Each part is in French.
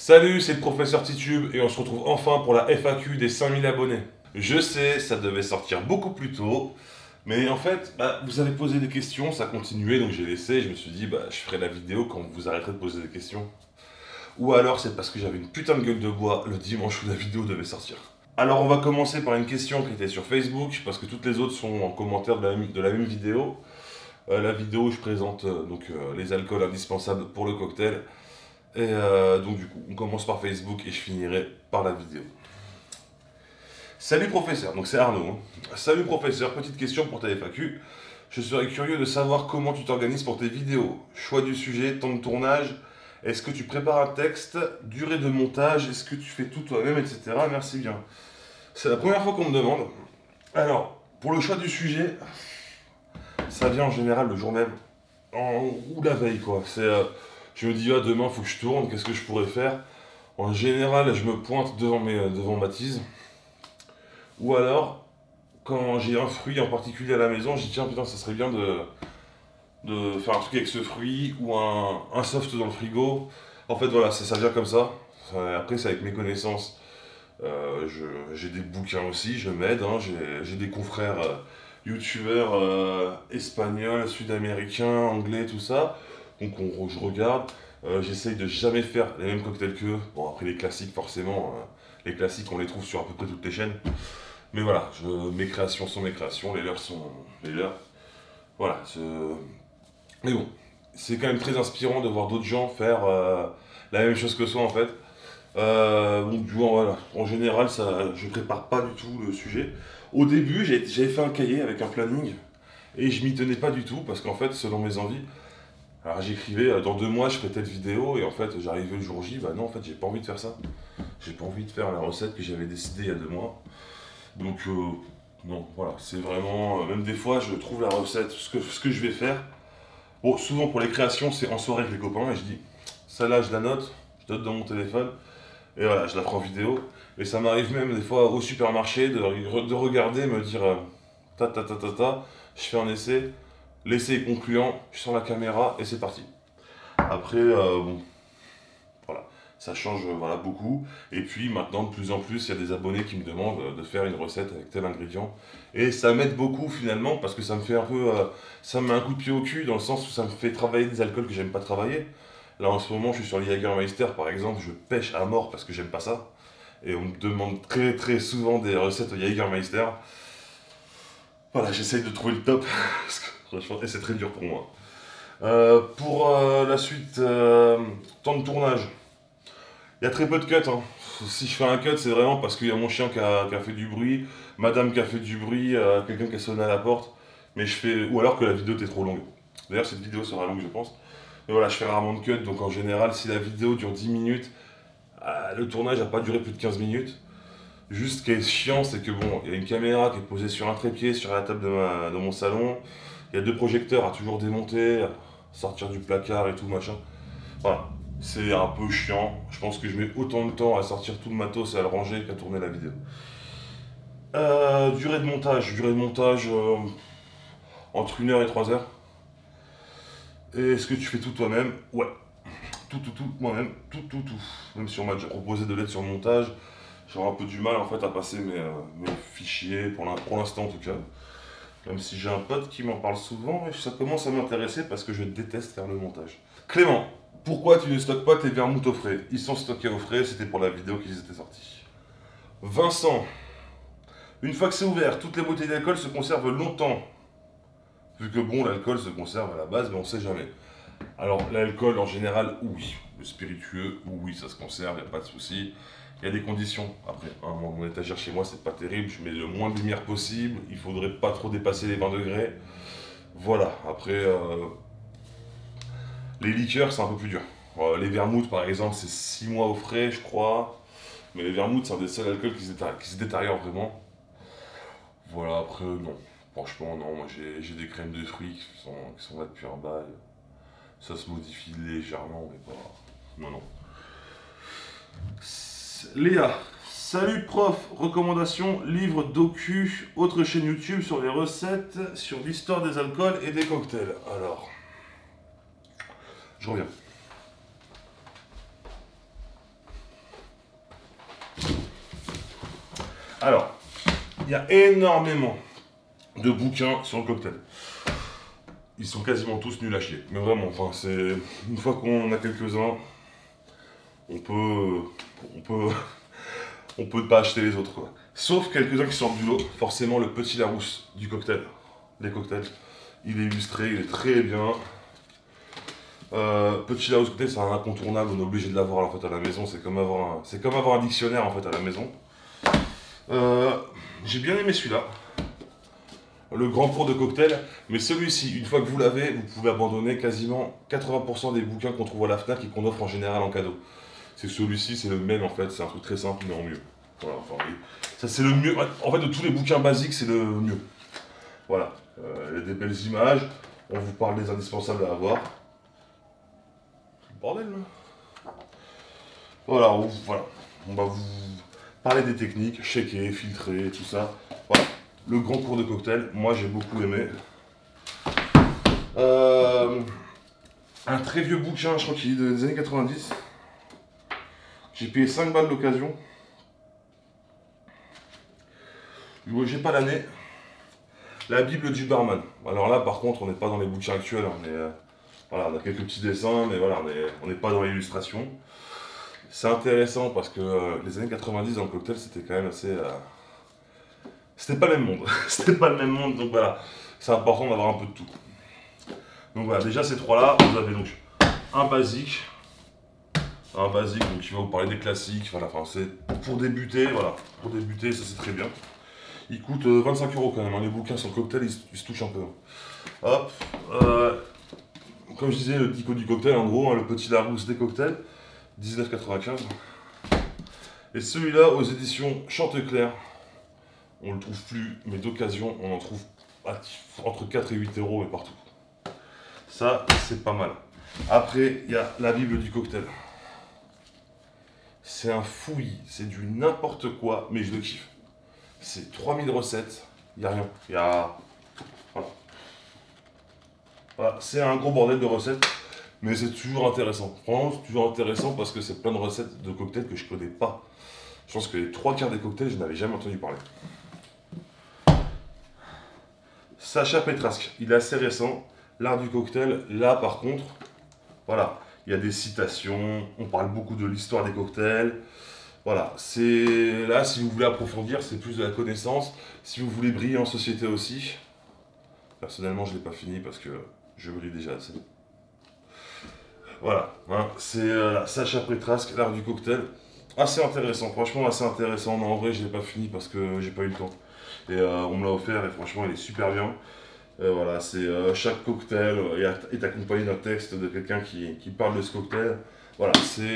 Salut, c'est le professeur Titube et on se retrouve enfin pour la FAQ des 5000 abonnés. Je sais, ça devait sortir beaucoup plus tôt, mais en fait, vous avez posé des questions, ça continuait, donc j'ai laissé, je me suis dit, je ferai la vidéo quand vous arrêterez de poser des questions. Ou alors c'est parce que j'avais une putain de gueule de bois le dimanche où la vidéo devait sortir. Alors on va commencer par une question qui était sur Facebook, parce que toutes les autres sont en commentaire de la même vidéo. La vidéo où je présente les alcools indispensables pour le cocktail. Et donc du coup, on commence par Facebook et je finirai par la vidéo. Salut professeur, donc c'est Arnaud. Salut professeur, petite question pour ta FAQ. Je serais curieux de savoir comment tu t'organises pour tes vidéos. Choix du sujet, temps de tournage, est-ce que tu prépares un texte, durée de montage, est-ce que tu fais tout toi-même, etc. Merci bien. C'est la première fois qu'on me demande. Alors, pour le choix du sujet, ça vient en général le jour même, ou la veille quoi. Je me dis, demain faut que je tourne, qu'est-ce que je pourrais faire? En général, je me pointe devant ma tise. Ou alors, quand j'ai un fruit en particulier à la maison, je dis, tiens, putain, ça serait bien de faire un truc avec ce fruit, ou un soft dans le frigo. En fait, voilà, ça vient comme ça. Après, c'est avec mes connaissances. J'ai des bouquins aussi, je m'aide. J'ai des confrères youtubeurs espagnols, sud-américains, anglais, tout ça. Donc je regarde, j'essaye de jamais faire les mêmes cocktails qu'eux. Bon, après les classiques, forcément, les classiques on les trouve sur à peu près toutes les chaînes. Mais voilà, mes créations sont mes créations, les leurs sont les leurs. Voilà, mais bon, c'est quand même très inspirant de voir d'autres gens faire la même chose que soi en fait. Donc voilà, en général, je prépare pas du tout le sujet. Au début, j'avais fait un cahier avec un planning et je m'y tenais pas du tout parce qu'en fait, selon mes envies, alors j'écrivais dans 2 mois je ferai telle vidéo et en fait j'arrivais le jour J, non en fait j'ai pas envie de faire ça. J'ai pas envie de faire la recette que j'avais décidé il y a 2 mois. Donc non, voilà, c'est vraiment. Même des fois je trouve la recette, ce que je vais faire. Bon, souvent pour les créations c'est en soirée avec les copains et je dis, celle-là je la note, je note dans mon téléphone et voilà, je la prends en vidéo. Et ça m'arrive même des fois au supermarché de regarder, me dire je fais un essai. L'essai est concluant, je sors la caméra et c'est parti. Après, bon, voilà, ça change voilà, beaucoup. Et puis maintenant, de plus en plus, il y a des abonnés qui me demandent de faire une recette avec tel ingrédient. Et ça m'aide beaucoup finalement parce que ça me fait ça me met un coup de pied au cul dans le sens où ça me fait travailler des alcools que j'aime pas travailler. Là en ce moment, je suis sur le Jägermeister par exemple, je pêche à mort parce que j'aime pas ça. Et on me demande très très souvent des recettes au Jägermeister. Voilà, j'essaye de trouver le top. Parce que, franchement, et c'est très dur pour moi. Pour la suite, temps de tournage. Il y a très peu de cuts. Si je fais un cut, c'est vraiment parce qu'il y a mon chien qui a fait du bruit, madame qui a fait du bruit, quelqu'un qui a sonné à la porte. Mais ou alors que la vidéo était trop longue. D'ailleurs, cette vidéo sera longue, je pense. Mais voilà, je fais rarement de cut. Donc en général, si la vidéo dure 10 minutes, le tournage n'a pas duré plus de 15 minutes. Juste ce qui est chiant, c'est que bon, il y a une caméra qui est posée sur un trépied sur la table de mon salon. Il y a 2 projecteurs à toujours démonter, à sortir du placard et tout machin. Voilà, c'est un peu chiant. Je pense que je mets autant de temps à sortir tout le matos et à le ranger qu'à tourner la vidéo. Durée de montage entre 1 heure et 3 heures. Et est-ce que tu fais tout toi-même? Ouais, tout moi-même, tout. Même si on m'a déjà proposé de l'aide sur le montage, j'aurais un peu du mal en fait à passer mes fichiers, pour l'instant en tout cas. Même si j'ai un pote qui m'en parle souvent et ça commence à m'intéresser parce que je déteste faire le montage. Clément, pourquoi tu ne stockes pas tes vermouths au frais? Ils sont stockés au frais, c'était pour la vidéo qu'ils étaient sortis. Vincent, une fois que c'est ouvert, toutes les bouteilles d'alcool se conservent longtemps. Vu que bon, l'alcool se conserve à la base, mais on sait jamais. Alors l'alcool en général, oui. Le spiritueux, oui, ça se conserve, il n'y a pas de souci. Il y a des conditions. Après, mon étagère chez moi, c'est pas terrible. Je mets le moins de lumière possible. Il faudrait pas trop dépasser les 20 degrés. Voilà. Après, les liqueurs, c'est un peu plus dur. Les vermouths, par exemple, c'est 6 mois au frais, je crois. Mais les vermouths, c'est un des seuls alcools qui se détériorent vraiment. Voilà, après, non. Franchement, non. Moi, j'ai des crèmes de fruits qui sont là depuis un bail. Ça se modifie légèrement, mais pas. Non. Léa, salut prof, recommandation, livre, docu, autre chaîne YouTube sur les recettes, sur l'histoire des alcools et des cocktails. Alors, je reviens. Alors, il y a énormément de bouquins sur le cocktail. Ils sont quasiment tous nuls à chier. Mais vraiment, enfin, c'est... Une fois qu'on a quelques-uns, on peut ne pas acheter les autres, quoi. Sauf quelques-uns qui sortent du lot. Forcément, le Petit Larousse du cocktail. Les cocktails. Il est illustré, il est très bien. Petit Larousse cocktail, c'est un incontournable, on est obligé de l'avoir en fait à la maison. C'est comme avoir un dictionnaire en fait à la maison. J'ai bien aimé celui-là. Le grand cours de cocktail, mais celui-ci, une fois que vous l'avez, vous pouvez abandonner quasiment 80% des bouquins qu'on trouve à la FNAC et qu'on offre en général en cadeau. C'est celui-ci, c'est le même en fait, c'est un truc très simple mais en mieux. Voilà, enfin, oui. Ça c'est le mieux, en fait de tous les bouquins basiques c'est le mieux. Voilà, il y a des belles images, on vous parle des indispensables à avoir. Bordel là. Voilà, on va vous parler des techniques, shaker, filtrer, tout ça. Voilà. Le grand cours de cocktail, moi j'ai beaucoup aimé. Un très vieux bouquin, je crois qu'il est des années 90. J'ai payé 5 balles d'occasion. J'ai pas l'année. La Bible du barman. Alors là par contre on n'est pas dans les bouquins actuels. Voilà, on a quelques petits dessins, mais voilà, on n'est pas dans l'illustration. C'est intéressant parce que les années 90 dans le cocktail c'était quand même assez... C'était pas le même monde. C'était pas le même monde, donc voilà. C'est important d'avoir un peu de tout. Donc voilà, déjà ces trois-là, vous avez donc un basique. Donc qui va vous parler des classiques. Voilà, enfin c'est pour débuter, voilà. Pour débuter, ça c'est très bien. Il coûte 25 € quand même, hein. Les bouquins sur le cocktail, ils se touchent un peu. Hop. Comme je disais, le dico du cocktail, en gros, hein, le Petit Larousse des cocktails, 19,95. Et celui-là, aux éditions Chantecler, on le trouve plus, mais d'occasion, on en trouve entre 4 et 8 € et partout. Ça, c'est pas mal. Après, il y a la Bible du cocktail. C'est un fouillis, c'est du n'importe quoi, mais je le kiffe. C'est 3000 recettes, il n'y a rien. Voilà. Voilà, c'est un gros bordel de recettes, mais c'est toujours intéressant. Franchement, c'est toujours intéressant parce que c'est plein de recettes de cocktails que je connais pas. Je pense que les 3/4 des cocktails, je n'avais jamais entendu parler. Sacha Petrasque, il est assez récent. L'art du cocktail, là par contre, voilà, il y a des citations, on parle beaucoup de l'histoire des cocktails. Voilà, c'est là, si vous voulez approfondir, c'est plus de la connaissance. Si vous voulez briller en société aussi, personnellement, je ne l'ai pas fini parce que je brille déjà assez. Voilà, hein, c'est Sacha Petrasque, l'art du cocktail. Assez intéressant, franchement assez intéressant. Non, en vrai, je ne l'ai pas fini parce que j'ai pas eu le temps. Et on me l'a offert et franchement, il est super bien. Voilà, c'est chaque cocktail est accompagné d'un texte de quelqu'un qui parle de ce cocktail. Voilà,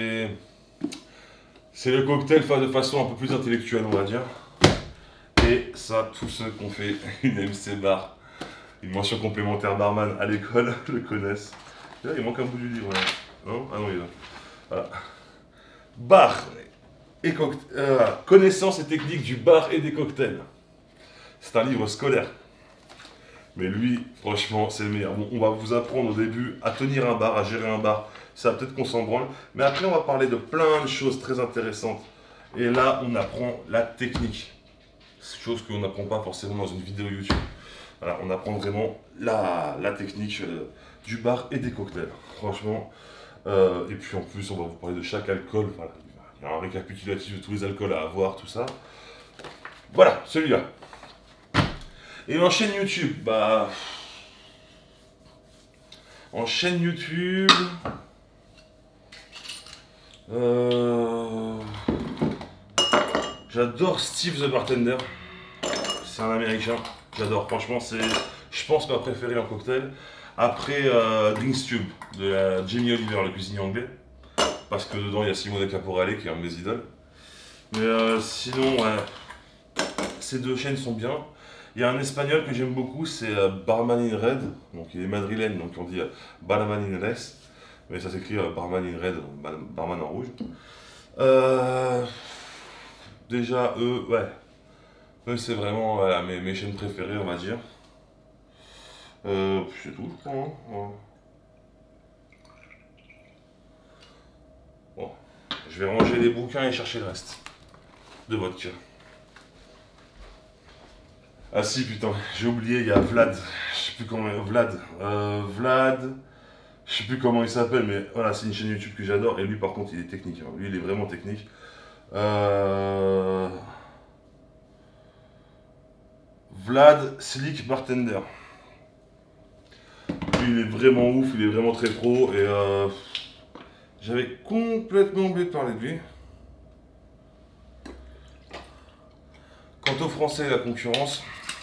c'est le cocktail de façon un peu plus intellectuelle, on va dire. Et ça, tous ceux qui ont fait une MC bar, une mention complémentaire barman à l'école, le connaissent. Là, il manque un bout du livre, là. Non? Ah non, il est là. Voilà. Bar et cocktail. Connaissance et technique du bar et des cocktails. C'est un livre scolaire. Mais lui, franchement, c'est le meilleur. Bon, on va vous apprendre au début à tenir un bar, à gérer un bar. Ça peut-être qu'on s'en branle. Mais après, on va parler de plein de choses très intéressantes. Et là, on apprend la technique. Chose qu'on n'apprend pas forcément dans une vidéo YouTube. Voilà, on apprend vraiment la technique du bar et des cocktails. Franchement. Et puis en plus, on va vous parler de chaque alcool. Voilà. Il y a un récapitulatif de tous les alcools à avoir, tout ça. Voilà, celui-là. Et en chaîne YouTube, en chaîne YouTube... J'adore Steve the Bartender. C'est un américain. J'adore, franchement, c'est, je pense, ma préférée en cocktail. Après DrinksTube de la Jamie Oliver, le cuisinier anglais. Parce que dedans, il y a Simone Caporale qui est un de mes idoles. Mais sinon, ouais, ces deux chaînes sont bien. Il y a un espagnol que j'aime beaucoup, c'est Barman in Red. Donc il est madrilène, donc on dit Barman in Res. Mais ça s'écrit Barman in Red, Barman en rouge. Déjà, eux, ouais. Eux, c'est vraiment voilà, mes chaînes préférées, on va dire. C'est tout, je crois. Hein. Ouais. Bon, je vais ranger les bouquins et chercher le reste de vodka. Ah si, putain, j'ai oublié, il y a Vlad. Je sais plus comment... Vlad... Je sais plus comment il s'appelle, mais voilà, c'est une chaîne YouTube que j'adore. Et lui, par contre, il est technique, hein. Lui, il est vraiment technique. Vlad Slick Bartender. Lui, il est vraiment ouf, il est vraiment très pro. Et j'avais complètement oublié de parler de lui. Quant aux Français et la concurrence,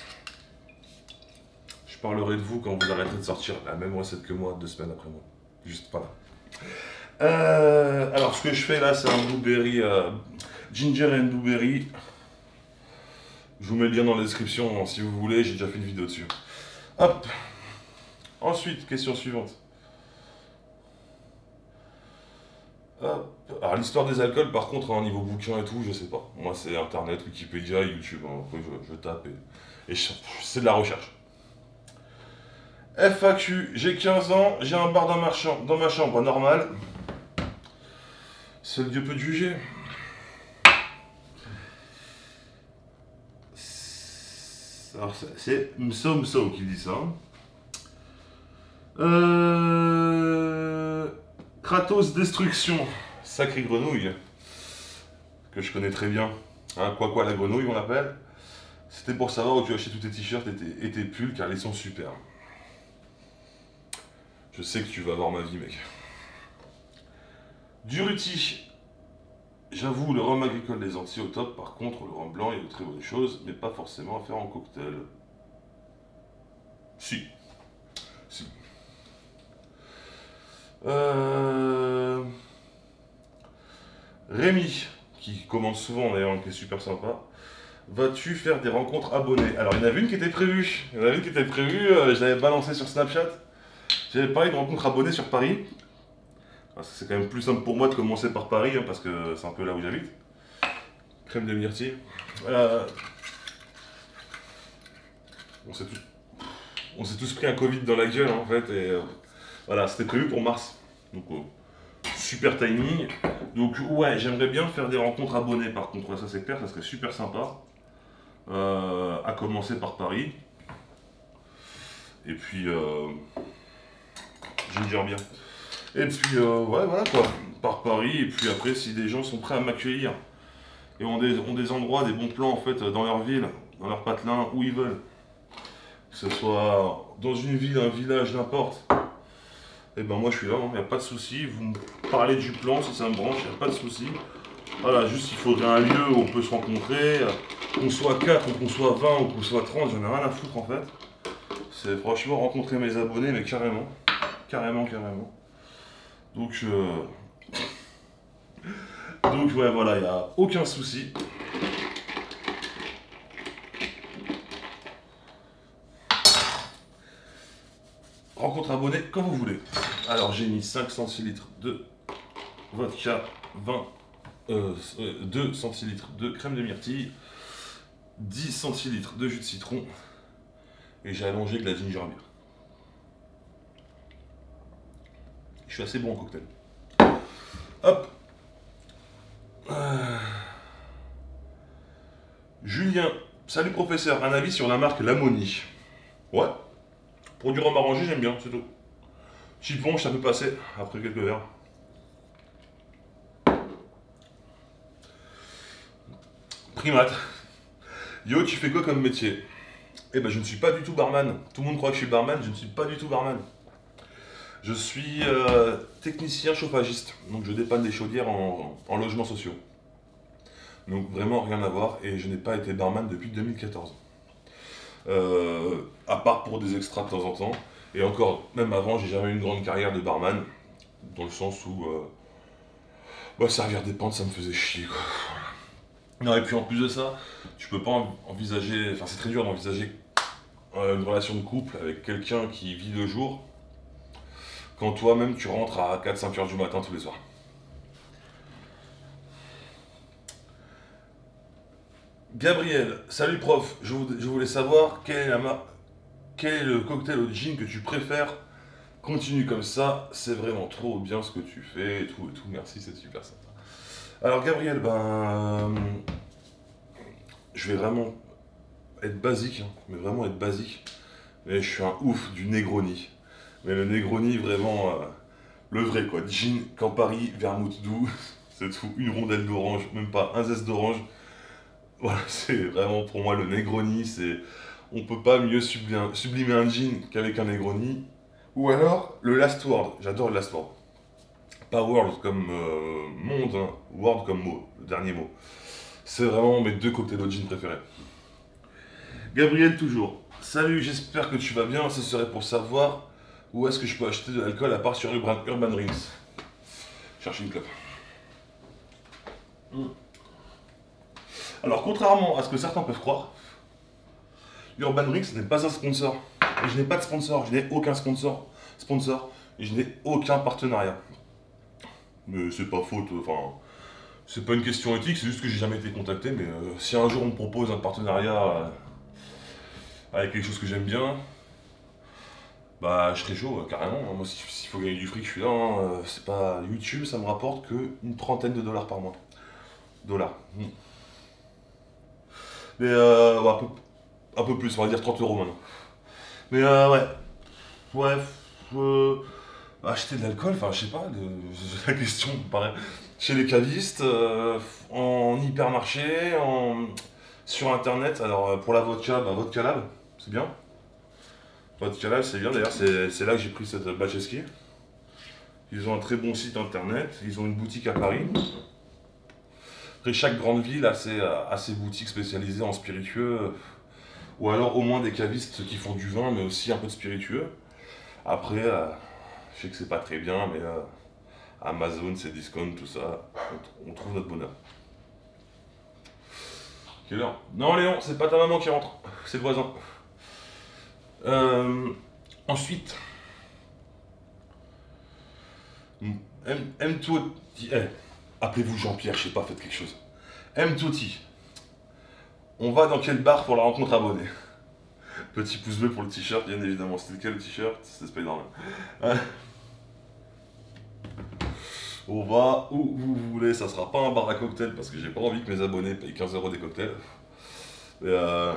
je parlerai de vous quand vous arrêterez de sortir la même recette que moi 2 semaines après moi. Juste pas là. Alors, ce que je fais là, c'est un blueberry, ginger and blueberry. Je vous mets le lien dans la description si vous voulez, j'ai déjà fait une vidéo dessus. Hop. Ensuite, question suivante. Hop. Alors, l'histoire des alcools, par contre, hein, niveau bouquin et tout, je sais pas. Moi, c'est Internet, Wikipédia, YouTube. Hein. Après, je tape et c'est de la recherche. FAQ, j'ai 15 ans, j'ai un bar dans ma chambre normale. Seul Dieu peut te juger. Alors, c'est Mso qui dit ça. Kratos Destruction, sacrée grenouille, que je connais très bien. Hein, quoi la grenouille on l'appelle. C'était pour savoir où tu achètes tous tes t-shirts et tes pulls car ils sont super. Je sais que tu vas avoir ma vie, mec. Duruti. J'avoue, le rhum agricole des Antilles au top. Par contre, le rhum blanc, il y a de très bonnes choses, mais pas forcément à faire en cocktail. Si. Si. Rémi, qui commande souvent d'ailleurs, qui est super sympa. Vas-tu faire des rencontres abonnées? Alors, il y en avait une qui était prévue. Je l'avais balancé sur Snapchat. J'avais parlé de rencontres abonnées sur Paris. C'est quand même plus simple pour moi de commencer par Paris, hein, parce que c'est un peu là où j'habite. Crème de myrtille. On s'est tous pris un Covid dans la gueule, hein, en fait. Et voilà, c'était prévu pour mars. Donc, super timing. Donc, ouais, j'aimerais bien faire des rencontres abonnées, par contre. Ouais, ça, c'est clair, ça serait super sympa. À commencer par Paris. Et puis, je vais dire bien. Et puis, ouais, voilà quoi, par Paris, et puis après, si des gens sont prêts à m'accueillir, et ont des endroits, des bons plans en fait, dans leur ville, dans leur patelin, où ils veulent, que ce soit dans une ville, un village, n'importe, et ben moi je suis là, il n'y a pas de souci, vous me parlez du plan, si ça me branche, il n'y a pas de souci. Voilà, juste il faudrait un lieu où on peut se rencontrer, qu'on soit 4, ou qu'on soit 20, ou qu'on soit 30, j'en ai rien à foutre en fait. C'est franchement rencontrer mes abonnés, mais carrément, carrément. Donc ouais, voilà, il n'y a aucun souci. Rencontre abonnée comme vous voulez. Alors j'ai mis 5 centilitres de vodka, 2 centilitres de crème de myrtille, 10 centilitres de jus de citron, et j'ai allongé de la ginger beer. Je suis assez bon en cocktail. Hop. Julien, salut professeur, un avis sur la marque Lamoni? Ouais. Pour du rhum arrangé, j'aime bien, c'est tout. Chipon, ça peut passer après quelques verres. Primate. Yo, tu fais quoi comme métier? Eh ben, je ne suis pas du tout barman. Tout le monde croit que je suis barman, je ne suis pas du tout barman. Je suis technicien chauffagiste, donc je dépanne des chaudières en logements sociaux. Donc vraiment rien à voir, et je n'ai pas été barman depuis 2014. À part pour des extras de temps en temps. Et encore, même avant, j'ai jamais eu une grande carrière de barman, dans le sens où servir des pentes, ça me faisait chier, quoi. Non, et puis en plus de ça, tu peux pas envisager, enfin c'est très dur d'envisager une relation de couple avec quelqu'un qui vit le jour, quand toi-même tu rentres à 4-5 heures du matin tous les soirs. Gabriel, salut prof, je voulais savoir quel est le cocktail au gin que tu préfères. Continue comme ça, c'est vraiment trop bien ce que tu fais et tout, merci, c'est super sympa. Alors Gabriel, je vais vraiment être basique, hein, mais vraiment être basique. Mais je suis un ouf du Negroni. Mais le Negroni, vraiment, le vrai quoi. Gin, Campari, vermouth doux, c'est tout. Une rondelle d'orange, même pas un zeste d'orange. Voilà, c'est vraiment pour moi le Negroni. C'est, on peut pas mieux sublimer un gin qu'avec un Negroni. Ou alors le Last Word. J'adore le Last Word. Pas World comme monde, hein. Word comme mot, le dernier mot. C'est vraiment mes deux cocktails de gin préférés. Gabriel toujours. Salut, j'espère que tu vas bien. Ce serait pour savoir où est-ce que je peux acheter de l'alcool à part sur Urban Drinks. Cherche une clope. Alors, contrairement à ce que certains peuvent croire, Urban Drinks n'est pas un sponsor. Et je n'ai pas de sponsor. Je n'ai aucun sponsor. Et je n'ai aucun partenariat. Mais c'est pas faute. Enfin, c'est pas une question éthique. C'est juste que j'ai jamais été contacté. Mais si un jour on me propose un partenariat avec quelque chose que j'aime bien, bah je serais chaud, carrément. Moi, s'il faut gagner du fric, je suis là. Hein. C'est pas YouTube, ça me rapporte que une trentaine de dollars par mois. Dollars. Mais ouais, un peu plus, on va dire 30 euros maintenant. Mais ouais. Ouais. Acheter de l'alcool, enfin je sais pas, la question me paraît. Chez les cavistes, en hypermarché, sur internet. Alors pour la vodka, bah, Vodka Lab, c'est bien. Vodka Lab, c'est bien, d'ailleurs c'est là que j'ai pris cette Batcheski. Ils ont un très bon site internet, ils ont une boutique à Paris. Après chaque grande ville a ses boutiques spécialisées en spiritueux, ou alors au moins des cavistes qui font du vin mais aussi un peu de spiritueux. Après, je sais que c'est pas très bien, mais Amazon, c'est discount, tout ça, on trouve notre bonheur. Quelle heure? Non Léon, c'est pas ta maman qui rentre, c'est le voisin. Ensuite, M2, appelez-vous Jean-Pierre, je sais pas, faites quelque chose. M2T, on va dans quel bar pour la rencontre abonnée? Petit pouce bleu pour le t-shirt, bien évidemment. C'était lequel le t-shirt? C'était Spider-Man. On va où vous voulez, ça sera pas un bar à cocktail parce que j'ai pas envie que mes abonnés payent 15 € des cocktails. Mais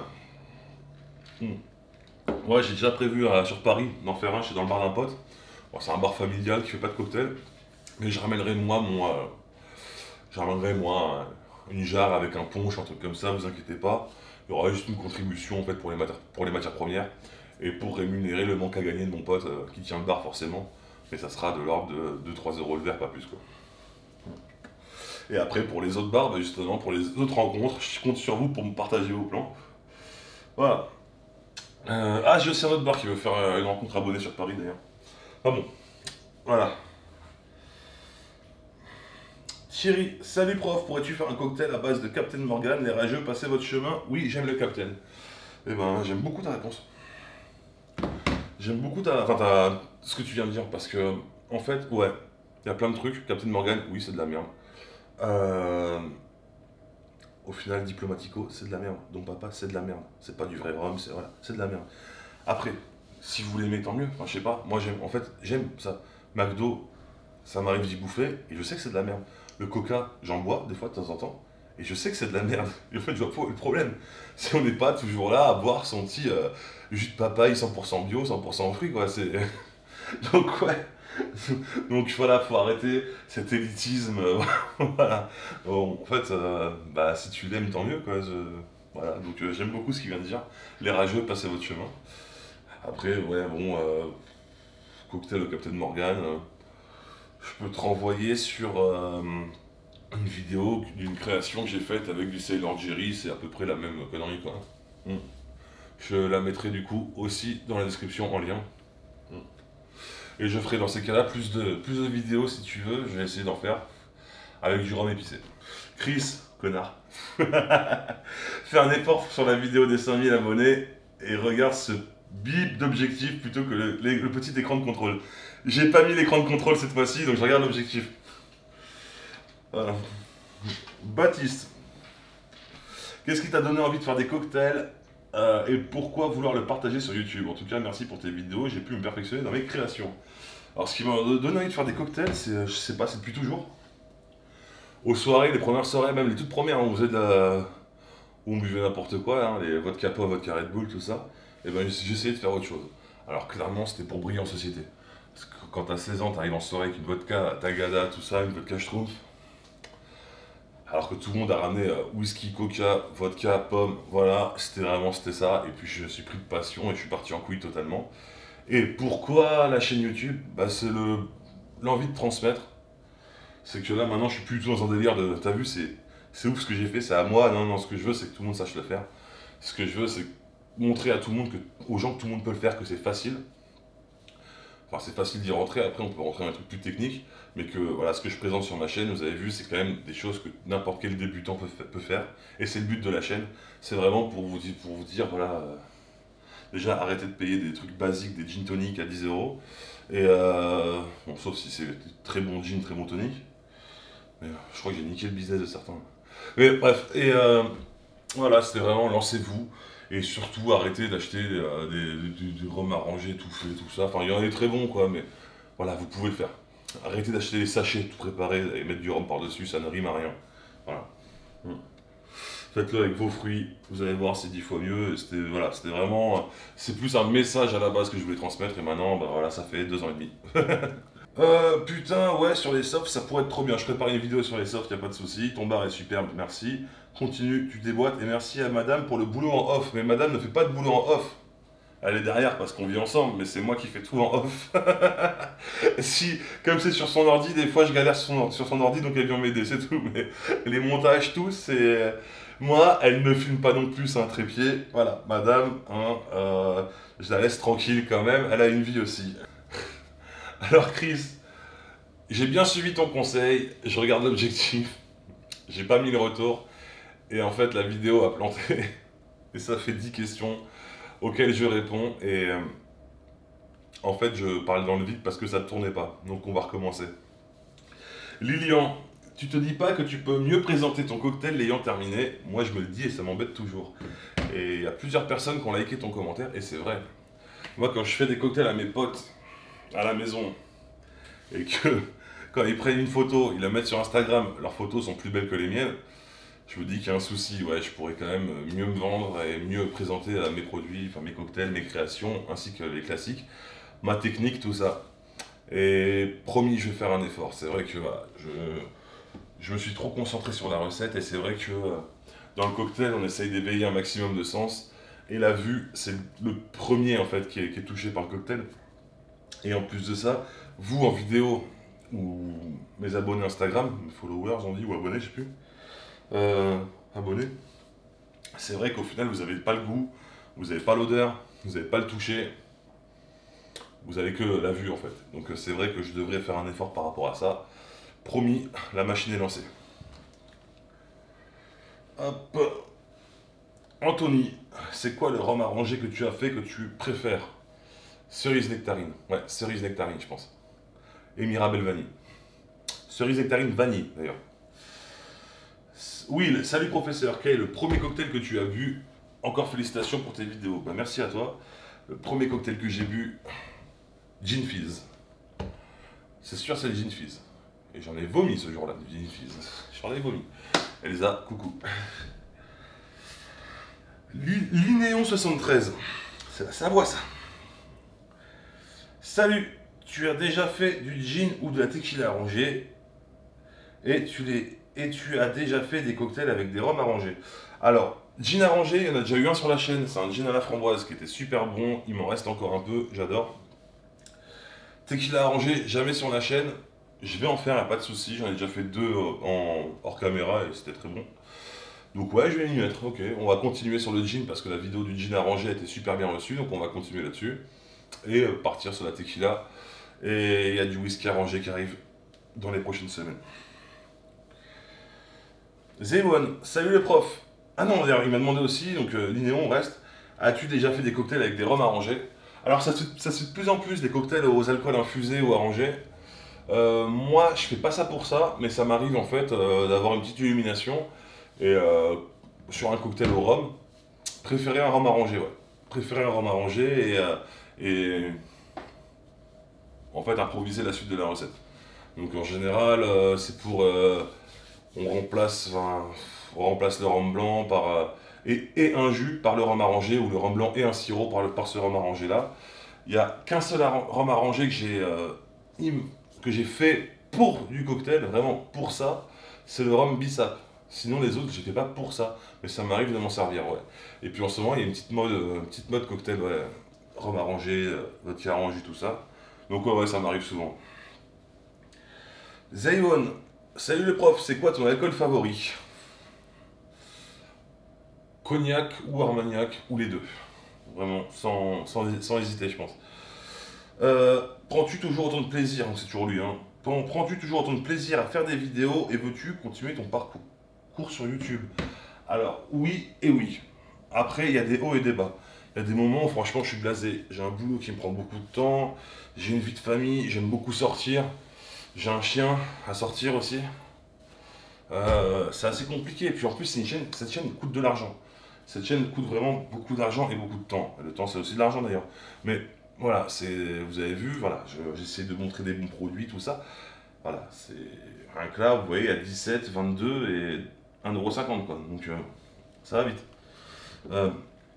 ouais, j'ai déjà prévu sur Paris d'en faire un, je suis dans le bar d'un pote. Bon, c'est un bar familial qui fait pas de cocktail. Mais je ramènerai moi une jarre avec un punch, un truc comme ça, vous inquiétez pas. Il y aura juste une contribution en fait pour les matières premières et pour rémunérer le manque à gagner de mon pote qui tient le bar forcément. Mais ça sera de l'ordre de 2-3 € le verre, pas plus quoi. Et après pour les autres bars, bah, justement pour les autres rencontres, je compte sur vous pour me partager vos plans. Voilà. J'ai aussi un autre bar qui veut faire une rencontre abonnée sur Paris d'ailleurs. Ah bon. Voilà. Thierry, salut prof, pourrais-tu faire un cocktail à base de Captain Morgan? Les rageux, passez votre chemin. Oui, j'aime le Captain. Eh ben, j'aime beaucoup ta réponse. J'aime beaucoup ce que tu viens de dire, parce que, en fait, ouais, il y a plein de trucs. Captain Morgan, oui, c'est de la merde. Au final, Diplomatico, c'est de la merde. Donc papa, c'est de la merde. C'est pas du vrai rhum, c'est de la merde. Après, si vous l'aimez, tant mieux. Enfin, je sais pas, moi j'aime ça. McDo, ça m'arrive d'y bouffer, et je sais que c'est de la merde. Le coca, j'en bois des fois de temps en temps, et je sais que c'est de la merde. Et en fait, je vois pas le problème. Si on n'est pas toujours là à boire son petit jus de papaye 100% bio, 100% fruits, quoi. Donc, ouais. Donc voilà, faut arrêter cet élitisme. Voilà. Bon, en fait, bah, si tu l'aimes, tant mieux, quoi. Voilà, donc j'aime beaucoup ce qu'il vient de dire. Les rageux, passez votre chemin. Après, ouais, bon, cocktail au Captain Morgan. Je peux te renvoyer sur une vidéo d'une création que j'ai faite avec du Sailor Jerry, c'est à peu près la même connerie quoi. Je la mettrai du coup aussi dans la description en lien. Et je ferai dans ces cas-là plus de vidéos si tu veux, je vais essayer d'en faire avec du rhum épicé. Chris, connard. Fais un effort sur la vidéo des 5000 abonnés et regarde ce bip d'objectif plutôt que le petit écran de contrôle. J'ai pas mis l'écran de contrôle cette fois-ci, donc je regarde l'objectif. Voilà. Baptiste, qu'est-ce qui t'a donné envie de faire des cocktails et pourquoi vouloir le partager sur YouTube? En tout cas, merci pour tes vidéos, j'ai pu me perfectionner dans mes créations. Alors, ce qui m'a donné envie de faire des cocktails, c'est, je sais pas, c'est depuis toujours. Aux soirées, les premières soirées, même les toutes premières, on faisait où on buvait n'importe quoi, hein, les vodka pop, vodka Red Bull, tout ça, et ben j'essayais de faire autre chose. Alors clairement, c'était pour briller en société. Parce que quand t'as 16 ans, t'arrives en soirée avec une vodka Tagada, tout ça, une vodka Schtroumpf, alors que tout le monde a ramené whisky, coca, vodka, pomme, voilà, c'était ça. Et puis je me suis pris de passion et je suis parti en couille totalement. Et pourquoi la chaîne YouTube? Bah c'est l'envie de transmettre. C'est que là maintenant je suis plus du tout dans un délire de t'as vu c'est ouf ce que j'ai fait, c'est à moi, non, non, ce que je veux c'est que tout le monde sache le faire. Ce que je veux c'est montrer à tout le monde, aux gens que tout le monde peut le faire, que c'est facile. Enfin, c'est facile d'y rentrer, après on peut rentrer dans un truc plus technique, mais que voilà, ce que je présente sur ma chaîne, vous avez vu, c'est quand même des choses que n'importe quel débutant peut faire, et c'est le but de la chaîne, c'est vraiment pour vous dire, voilà, déjà arrêtez de payer des trucs basiques, des gin tonic à 10 euros, et bon, sauf si c'est très bon gin, très bon tonic, mais je crois que j'ai niqué le business de certains. Mais bref, et voilà, c'était vraiment lancez-vous. Et surtout, arrêtez d'acheter du rhum arrangé, tout fait, tout ça. Enfin, il y en a des très bons, quoi, mais voilà, vous pouvez le faire. Arrêtez d'acheter des sachets tout préparés et mettre du rhum par-dessus, ça ne rime à rien. Voilà. Mm. Faites-le avec vos fruits, vous allez voir, c'est 10 fois mieux. C'était voilà, c'était vraiment. C'est plus un message à la base que je voulais transmettre, et maintenant, bah voilà, ça fait 2 ans et demi. Putain, ouais, sur les softs, ça pourrait être trop bien. Je prépare une vidéo sur les softs, y a pas de souci. Ton bar est superbe, merci. Continue, tu déboîtes. Et merci à madame pour le boulot en off. Mais madame ne fait pas de boulot en off. Elle est derrière parce qu'on vit ensemble, mais c'est moi qui fais tout en off. Si, comme c'est sur son ordi, des fois je galère sur son ordi, donc elle vient m'aider, c'est tout. Mais les montages, tout, c'est. Moi, elle ne filme pas non plus, c'est un trépied. Voilà, madame, hein, je la laisse tranquille quand même, elle a une vie aussi. Alors Chris, j'ai bien suivi ton conseil, je regarde l'objectif, j'ai pas mis le retour, et en fait la vidéo a planté, et ça fait 10 questions auxquelles je réponds, et en fait je parle dans le vide parce que ça ne tournait pas, donc on va recommencer. Lilian, tu te dis pas que tu peux mieux présenter ton cocktail l'ayant terminé? Moi je me le dis et ça m'embête toujours. Et il y a plusieurs personnes qui ont liké ton commentaire, et c'est vrai. Moi quand je fais des cocktails à mes potes, à la maison, et que quand ils prennent une photo, ils la mettent sur Instagram, leurs photos sont plus belles que les miennes, je me dis qu'il y a un souci, ouais, je pourrais quand même mieux me vendre et mieux présenter mes produits, enfin mes cocktails, mes créations, ainsi que les classiques, ma technique, tout ça. Et promis, je vais faire un effort. C'est vrai que voilà, je me suis trop concentré sur la recette, et c'est vrai que dans le cocktail, on essaye d'éveiller un maximum de sens. Et la vue, c'est le premier en fait qui est touché par le cocktail. Et en plus de ça, vous en vidéo, ou mes abonnés Instagram, mes followers on dit, ou abonnés, je sais plus, abonnés, c'est vrai qu'au final vous n'avez pas le goût, vous n'avez pas l'odeur, vous n'avez pas le toucher, vous avez que la vue en fait. Donc c'est vrai que je devrais faire un effort par rapport à ça. Promis, la machine est lancée. Hop. Anthony, c'est quoi le rhum arrangé que tu as fait que tu préfères? Cerise nectarine. Ouais, cerise nectarine, je pense. Et Mirabelle vanille. Cerise nectarine vanille, d'ailleurs. Will, salut professeur. Quel est le premier cocktail que tu as bu? Encore félicitations pour tes vidéos. Bah, merci à toi. Le premier cocktail que j'ai bu, Gin Fizz. C'est sûr, c'est le Gin Fizz. Et j'en ai vomi ce jour-là, du Gin Fizz. J'en ai vomi. Elsa, coucou. Linéon 73. C'est la Savoie, ça. Salut, tu as déjà fait du gin ou de la tequila arrangée, et tu as déjà fait des cocktails avec des rhums arrangés. Alors, gin arrangé, il y en a déjà eu un sur la chaîne, c'est un gin à la framboise qui était super bon, il m'en reste encore un peu, j'adore. Tequila arrangé, jamais sur la chaîne, je vais en faire, y a pas de souci, j'en ai déjà fait 2 hors caméra et c'était très bon. Donc ouais, je vais m'y mettre, ok. On va continuer sur le gin parce que la vidéo du gin arrangé a été super bien reçue, donc on va continuer là-dessus. Et partir sur la tequila. Et il y a du whisky arrangé qui arrive dans les prochaines semaines. Zéwan, salut le prof. Ah non, d'ailleurs, il m'a demandé aussi, donc Linéon reste. As-tu déjà fait des cocktails avec des rhums arrangés? Alors ça se fait de plus en plus des cocktails aux alcools infusés ou arrangés. Moi, je fais pas ça pour ça, mais ça m'arrive en fait d'avoir une petite illumination. Et sur un cocktail au rhum, préférer un rhum arrangé, ouais. Préférer un rhum arrangé et en fait improviser la suite de la recette. Donc en général, c'est pour on remplace le rhum blanc par et un jus par le rhum arrangé, ou le rhum blanc et un sirop par ce rhum arrangé là. Il n'y a qu'un seul rhum arrangé que j'ai fait pour du cocktail, vraiment pour ça, c'est le rhum Bissap. Sinon les autres, je ne fais pas pour ça, mais ça m'arrive de m'en servir, ouais. Et puis en ce moment, il y a une petite mode cocktail, ouais, rhum arrangé, vodka arrangé, tout ça. Donc ouais, ça m'arrive souvent. Zaywon, salut le prof, c'est quoi ton alcool favori? Cognac ou Armagnac, ou les deux. Vraiment, sans hésiter, je pense. Prends-tu toujours autant de plaisir, donc c'est toujours lui, hein. Prends-tu toujours autant de plaisir à faire des vidéos et veux-tu continuer ton parcours sur YouTube? Alors, oui et oui. Après, il y a des hauts et des bas. Il y a des moments où franchement je suis blasé. J'ai un boulot qui me prend beaucoup de temps, j'ai une vie de famille, j'aime beaucoup sortir, j'ai un chien à sortir aussi. C'est assez compliqué. Et puis en plus, cette chaîne coûte de l'argent. Cette chaîne coûte vraiment beaucoup d'argent et beaucoup de temps. Le temps, c'est aussi de l'argent d'ailleurs. Mais voilà, vous avez vu, voilà, j'essaie de montrer des bons produits, tout ça. Voilà, c'est rien que là, vous voyez, à 17, 22 et 1,50 € quoi. Donc ça va vite. Euh,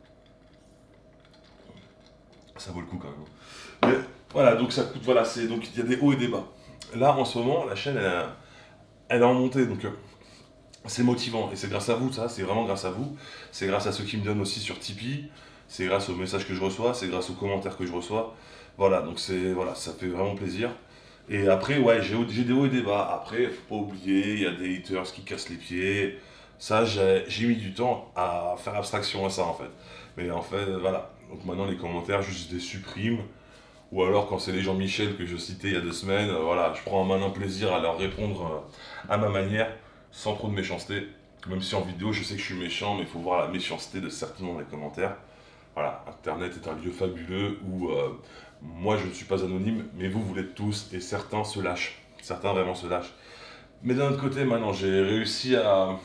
Ça vaut le coup quand même. Mais voilà, donc ça coûte, voilà, donc il y a des hauts et des bas. Là, en ce moment, la chaîne, elle est en montée, donc c'est motivant. Et c'est grâce à vous, ça, c'est vraiment grâce à vous. C'est grâce à ceux qui me donnent aussi sur Tipeee. C'est grâce aux messages que je reçois, c'est grâce aux commentaires que je reçois. Voilà, donc voilà, ça fait vraiment plaisir. Et après, ouais, j'ai des hauts et des bas. Après, faut pas oublier, il y a des haters qui cassent les pieds. Ça, j'ai mis du temps à faire abstraction à ça, en fait. Mais en fait, voilà. Donc maintenant, les commentaires, juste je les supprime. Ou alors, quand c'est les Jean-Michel que je citais il y a 2 semaines, voilà, je prends un malin plaisir à leur répondre à ma manière, sans trop de méchanceté. Même si en vidéo, je sais que je suis méchant, mais il faut voir la méchanceté de certains dans les commentaires. Voilà, Internet est un lieu fabuleux où moi, je ne suis pas anonyme, mais vous l'êtes tous, et certains se lâchent. Certains vraiment se lâchent. Mais d'un autre côté, maintenant, j'ai réussi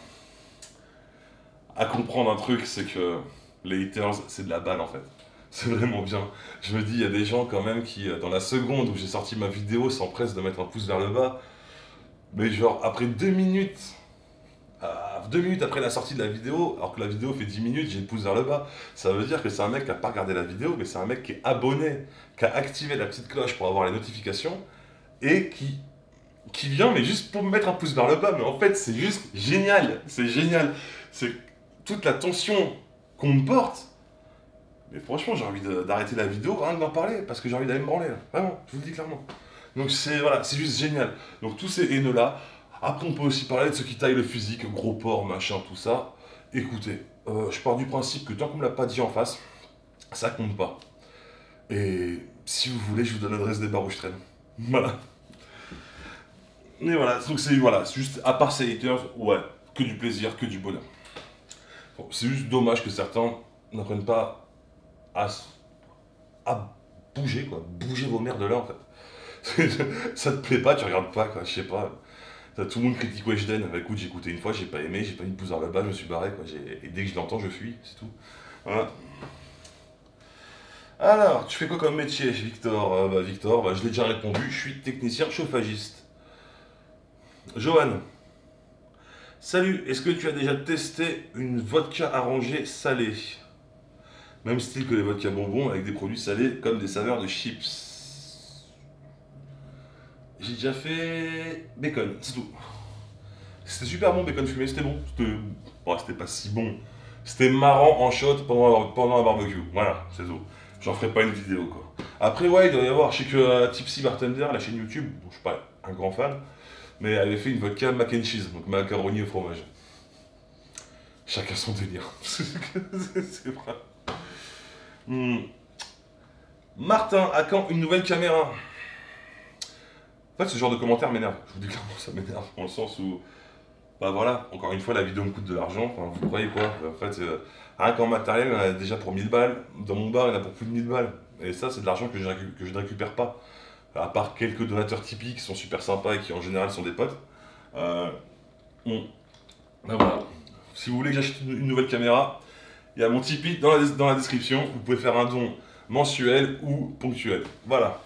à comprendre un truc, c'est que les haters, c'est de la balle en fait. C'est vraiment bien. Je me dis, il y a des gens quand même qui, dans la seconde où j'ai sorti ma vidéo, s'empressent de mettre un pouce vers le bas. Mais genre, après 2 minutes, 2 minutes après la sortie de la vidéo, alors que la vidéo fait 10 minutes, j'ai le pouce vers le bas. Ça veut dire que c'est un mec qui n'a pas regardé la vidéo, mais c'est un mec qui est abonné, qui a activé la petite cloche pour avoir les notifications, et qui vient, mais juste pour me mettre un pouce vers le bas. Mais en fait, c'est juste génial. C'est génial. C'est toute la tension qu'on me porte. Mais franchement, j'ai envie d'arrêter la vidéo, rien que d'en parler, parce que j'ai envie d'aller me branler, là. Vraiment, je vous le dis clairement. Donc voilà, c'est juste génial. Donc tous ces haineux-là, après on peut aussi parler de ceux qui taillent le physique, gros porc, machin, tout ça. Écoutez, je pars du principe que tant qu'on me l'a pas dit en face, ça compte pas. Et si vous voulez, je vous donne l'adresse des bars où je traîne. Voilà. Et voilà, donc c'est juste, à part ces haters, ouais, que du plaisir, que du bonheur. Bon, c'est juste dommage que certains n'apprennent pas à, à bouger, quoi. Bouger vos merdes là, en fait. Ça te plaît pas, tu regardes pas, quoi. Je sais pas. Tout le monde critique Weshden. Bah écoute, j'ai écouté une fois, j'ai pas aimé, j'ai pas mis de pouce vers le bas, je me suis barré, quoi. Et dès que je l'entends, je fuis, c'est tout. Voilà. Alors, tu fais quoi comme métier, Victor? Victor, je l'ai déjà répondu, je suis technicien chauffagiste. Johan, salut, est-ce que tu as déjà testé une vodka arrangée salée? Même style que les vodka bonbons avec des produits salés comme des saveurs de chips. J'ai déjà fait bacon, c'est tout. C'était super bon, bacon fumé, c'était bon. C'était pas si bon. C'était marrant en shot pendant un barbecue. Voilà, c'est tout. J'en ferai pas une vidéo quoi. Après, ouais, il doit y avoir, je sais que Tipsy Bartender, la chaîne YouTube, bon, je suis pas un grand fan, mais elle avait fait une vodka mac and cheese, donc macaroni au fromage. Chacun son délire. C'est vrai. Martin, à quand une nouvelle caméra? En fait, ce genre de commentaire m'énerve. Je vous dis clairement, ça m'énerve. Dans le sens où, bah voilà, encore une fois, la vidéo me coûte de l'argent. Enfin, vous croyez quoi? En fait, rien qu'en matériel, il y en a déjà pour 1000 balles. Dans mon bar, il y en a pour plus de 1000 balles. Et ça, c'est de l'argent que je ne récupère pas. À part quelques donateurs typiques qui sont super sympas et qui en général sont des potes. Bon, ben voilà. Si vous voulez que j'achète une nouvelle caméra, il y a mon Tipeee dans la description. Vous pouvez faire un don mensuel ou ponctuel. Voilà.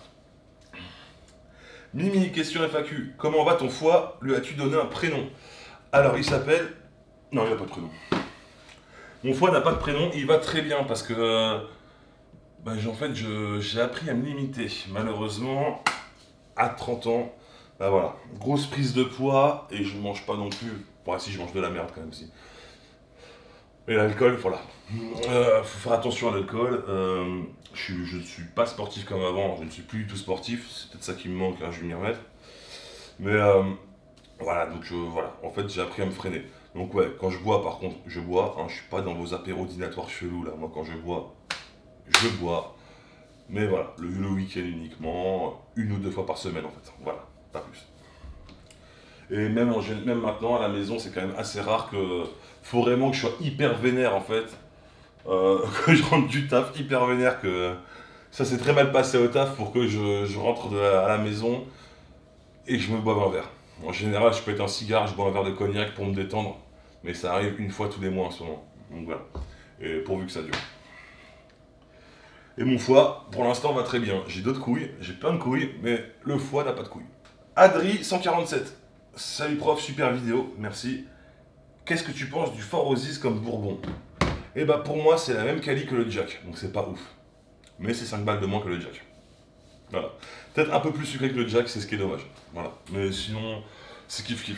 Mimi, question FAQ. Comment va ton foie? Lui as-tu donné un prénom? Alors, il s'appelle... Non, il n'a pas de prénom. Mon foie n'a pas de prénom, il va très bien parce que en fait j'ai appris à me limiter. Malheureusement, à 30 ans, bah voilà, grosse prise de poids et je mange pas non plus. Bon, si je mange de la merde quand même si. Et l'alcool, voilà. Faut faire attention à l'alcool. Je ne suis pas sportif comme avant, je ne suis plus du tout sportif. C'est peut-être ça qui me manque, hein, je vais m'y remettre. Mais voilà, donc voilà, en fait j'ai appris à me freiner. Donc ouais, quand je bois par contre, je bois, hein, je suis pas dans vos apéros dînatoires chelous là. Moi quand je bois, je bois. Mais voilà, le week-end uniquement, 1 ou 2 fois par semaine en fait. Voilà, pas plus. Et même maintenant à la maison, c'est quand même assez rare que. Faut vraiment que je sois hyper vénère en fait. Que je rentre du taf hyper vénère, que ça s'est très mal passé au taf pour que je rentre à la maison et que je me boive un verre. En général, je pète un cigare, je bois un verre de cognac pour me détendre, mais ça arrive 1 fois tous les mois en ce moment. Donc voilà. Et pourvu que ça dure. Et mon foie, pour l'instant, va très bien. J'ai d'autres couilles, j'ai plein de couilles, mais le foie n'a pas de couilles. Adri147. Salut prof, super vidéo, merci. Qu'est-ce que tu penses du Fort Ozis comme Bourbon? Et bah pour moi, c'est la même quali que le Jack, donc c'est pas ouf. Mais c'est 5 balles de moins que le Jack. Voilà. Peut-être un peu plus sucré que le Jack, c'est ce qui est dommage. Voilà. Mais sinon, c'est kiff-kiff.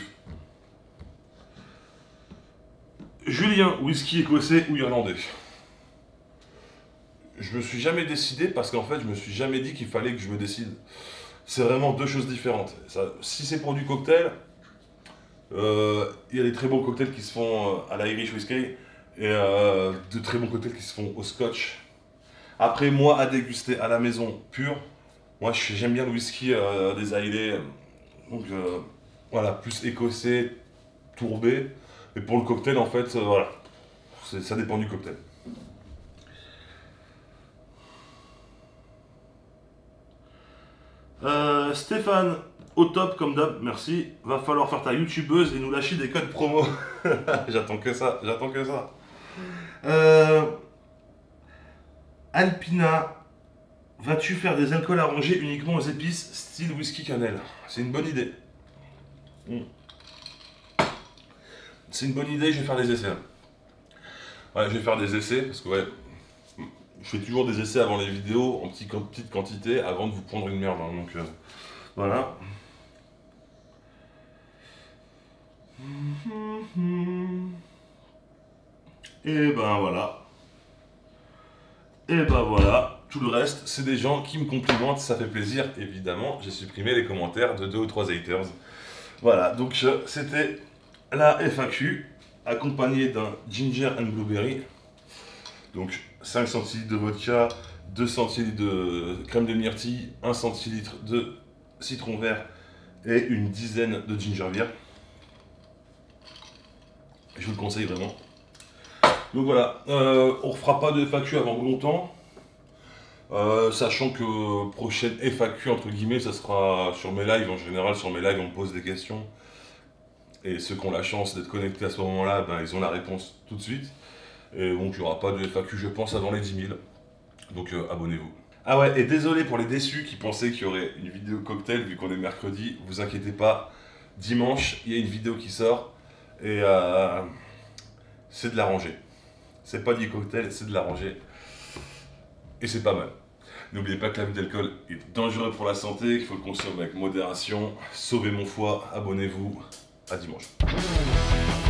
Julien, whisky écossais ou irlandais? Je me suis jamais décidé parce qu'en fait, je me suis jamais dit qu'il fallait que je me décide. C'est vraiment 2 choses différentes. Si c'est pour du cocktail, il y a des très bons cocktails qui se font à l'Irish Whiskey et de très bons cocktails qui se font au Scotch. Après, moi, à déguster à la maison pur, moi j'aime bien le whisky des Islay, donc voilà, plus écossais, tourbé. Et pour le cocktail, en fait, voilà, ça dépend du cocktail. Stéphane, au top comme d'hab, merci. Va falloir faire ta youtubeuse et nous lâcher des codes promo. J'attends que ça, j'attends que ça. Alpina, vas-tu faire des alcools arrangés uniquement aux épices, style whisky cannelle? C'est une bonne idée. C'est une bonne idée, je vais faire des essais. Ouais, je vais faire des essais, parce que ouais, je fais toujours des essais avant les vidéos, en petite quantité, avant de vous prendre une merde. Hein, donc voilà. Et ben voilà. Et ben voilà. Tout le reste, c'est des gens qui me complimentent, ça fait plaisir, évidemment. J'ai supprimé les commentaires de 2 ou 3 haters. Voilà, donc c'était la FAQ, accompagnée d'un ginger and blueberry. Donc 5 centilitres de vodka, 2 centilitres de crème de myrtille, 1 centilitre de citron vert et une dizaine de ginger beer. Je vous le conseille vraiment. Donc voilà, on refera pas de FAQ avant longtemps. Sachant que prochaine FAQ entre guillemets, ça sera sur mes lives. En général, sur mes lives, on me pose des questions. Et ceux qui ont la chance d'être connectés à ce moment-là, ben, ils ont la réponse tout de suite. Et donc il n'y aura pas de FAQ, je pense, avant les 10 000. Donc abonnez-vous. Ah ouais, et désolé pour les déçus qui pensaient qu'il y aurait une vidéo cocktail vu qu'on est mercredi. Vous inquiétez pas, dimanche, il y a une vidéo qui sort. Et c'est de la rangée. C'est pas du cocktail, c'est de la rangée. Et c'est pas mal. N'oubliez pas que l'abus d'alcool est dangereux pour la santé, qu'il faut le consommer avec modération. Sauvez mon foie, abonnez-vous. À dimanche.